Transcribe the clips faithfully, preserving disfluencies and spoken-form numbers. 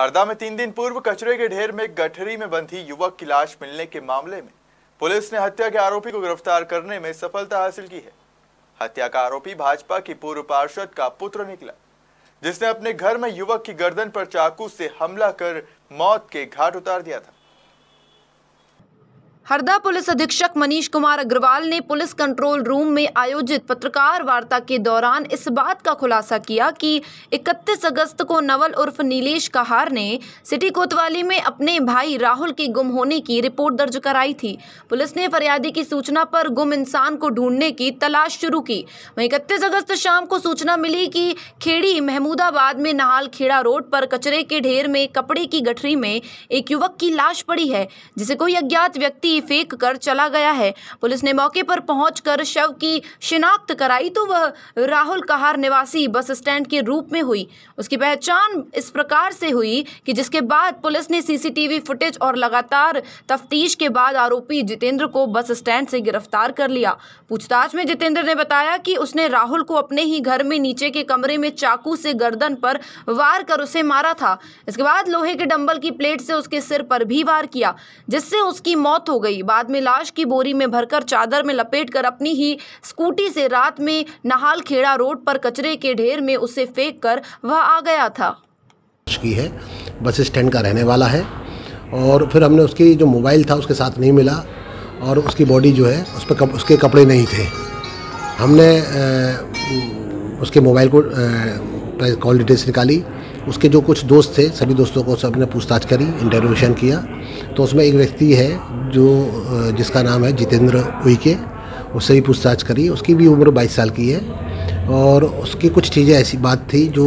हरदा में तीन दिन पूर्व कचरे के ढेर में गठरी में बंधी युवक की लाश मिलने के मामले में पुलिस ने हत्या के आरोपी को गिरफ्तार करने में सफलता हासिल की है। हत्या का आरोपी भाजपा की पूर्व पार्षद का पुत्र निकला, जिसने अपने घर में युवक की गर्दन पर चाकू से हमला कर मौत के घाट उतार दिया था। हरदा पुलिस अधीक्षक मनीष कुमार अग्रवाल ने पुलिस कंट्रोल रूम में आयोजित पत्रकार वार्ता के दौरान इस बात का खुलासा किया कि इकतीस अगस्त को नवल उर्फ नीलेश कहार ने सिटी कोतवाली में अपने भाई राहुल के गुम होने की रिपोर्ट दर्ज कराई थी। पुलिस ने फरियादी की सूचना पर गुम इंसान को ढूंढने की तलाश शुरू की। वहीं इकतीस अगस्त शाम को सूचना मिली कि खेड़ी महमूदाबाद में नहाल खेड़ा रोड पर कचरे के ढेर में कपड़े की गठरी में एक युवक की लाश पड़ी है, जिसे कोई अज्ञात व्यक्ति फेंक कर चला गया है। पुलिस ने मौके पर पहुंचकर शव की शिनाख्त कराई तो वह राहुल कहार निवासी बस स्टैंड के रूप में हुई। उसकी पहचान इस प्रकार से हुई कि जिसके बाद पुलिस ने सीसीटीवी फुटेज और लगातार तफ्तीश के बाद आरोपी जितेंद्र को बस स्टैंड से गिरफ्तार कर लिया। पूछताछ में जितेंद्र ने बताया कि उसने राहुल को अपने ही घर में नीचे के कमरे में चाकू से गर्दन पर वार कर उसे मारा था। इसके बाद लोहे के डंबल की प्लेट से उसके सिर पर भी वार किया, जिससे उसकी मौत हो गई। बाद में लाश की बोरी में भरकर चादर में लपेटकर अपनी ही स्कूटी से रात में नहाल खेड़ा रोड पर कचरे के ढेर में उसे फेंक कर वह आ गया था। की है, बस स्टैंड का रहने वाला है और फिर हमने उसकी जो मोबाइल था उसके साथ नहीं मिला और उसकी बॉडी जो है उस पर कप, उसके कपड़े नहीं थे। हमने ए, उसके मोबाइल को कॉल डिटेल्स निकाली। उसके जो कुछ दोस्त थे सभी दोस्तों को सबने पूछताछ करी, इंटरोगेशन किया, तो उसमें एक व्यक्ति है जो जिसका नाम है जितेंद्र उइके, उससे भी पूछताछ करी। उसकी भी उम्र बाईस साल की है और उसकी कुछ चीज़ें ऐसी बात थी जो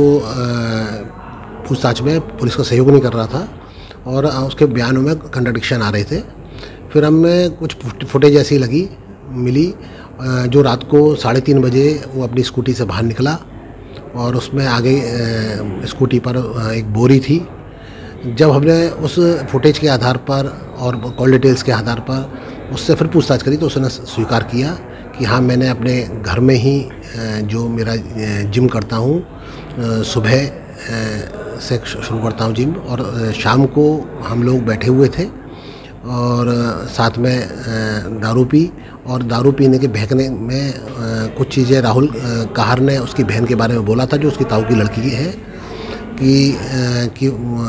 पूछताछ में पुलिस को सहयोग नहीं कर रहा था और उसके बयानों में कंट्राडिक्शन आ रहे थे। फिर हमें कुछ फुटेज ऐसी लगी मिली जो रात को साढ़े तीन बजे वो अपनी स्कूटी से बाहर निकला और उसमें आगे स्कूटी पर एक बोरी थी। जब हमने उस फुटेज के आधार पर और कॉल डिटेल्स के आधार पर उससे फिर पूछताछ करी तो उसने स्वीकार किया कि हाँ, मैंने अपने घर में ही जो मेरा जिम करता हूँ, सुबह से शुरू करता हूँ जिम, और शाम को हम लोग बैठे हुए थे और साथ में दारू पी और दारू पीने के बहकने में कुछ चीज़ें राहुल कहार ने उसकी बहन के बारे में बोला था जो उसकी ताऊ की लड़की है कि कि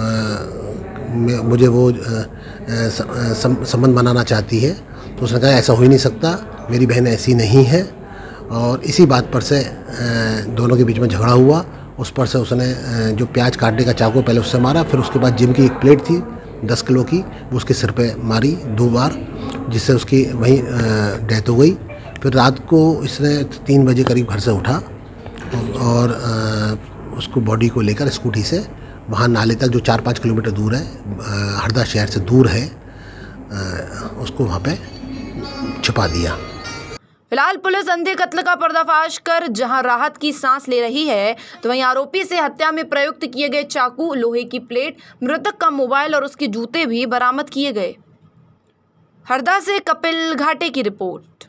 मुझे वो संबंध बनाना चाहती है। तो उसने कहा ऐसा हो ही नहीं सकता, मेरी बहन ऐसी नहीं है। और इसी बात पर से दोनों के बीच में झगड़ा हुआ। उस पर से उसने जो प्याज काटने का चाकू पहले उससे मारा, फिर उसके बाद जिम की एक प्लेट थी दस किलो की, वो उसके सिर पे मारी दो बार, जिससे उसकी वहीं डेथ हो गई। फिर रात को इसने तीन बजे करीब घर से उठा और उसको बॉडी को लेकर स्कूटी से वहाँ नाले तक, जो चार पाँच किलोमीटर दूर है, हरदा शहर से दूर है, उसको वहाँ पे छुपा दिया। फिलहाल पुलिस अंधे कत्ल का पर्दाफाश कर जहां राहत की सांस ले रही है, तो वहीं आरोपी से हत्या में प्रयुक्त किए गए चाकू, लोहे की प्लेट, मृतक का मोबाइल और उसके जूते भी बरामद किए गए। हरदा से कपिल घाटे की रिपोर्ट।